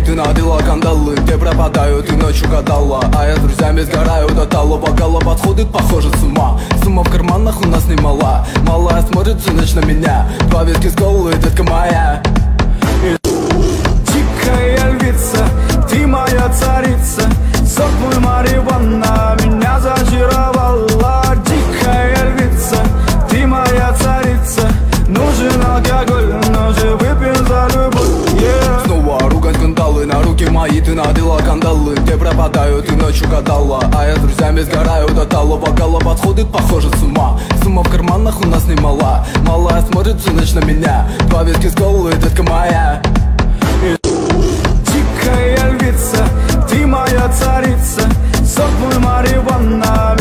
ты надела кандалы. Где пропадаю, ты ночью гадала, а я с друзьями сгораю до тала. Бокала подходит, похоже, с ума. Сумма в карманах у нас немала. Малая смотрит всю ночь на меня. Два виски с колы, детка моя. Дикая львица, ты моя царица. Сок мой марихуана меня зачаровала. Дикая львица, ты моя царица. Нужен алкоголь, но же выпьем за любовь, yeah. Снова ругань скандалы, на руки мои ты надела кандалы. Где пропадаю, ты ночью гадала, а я с друзьями сгораю до тала. Бокала подходит, похоже, с ума. Сумма в карманах у нас немала. Малая смотрит всю ночь на меня. Два виски с колы, детка моя. Дикая львица, ты моя царица. Сок мой марихуана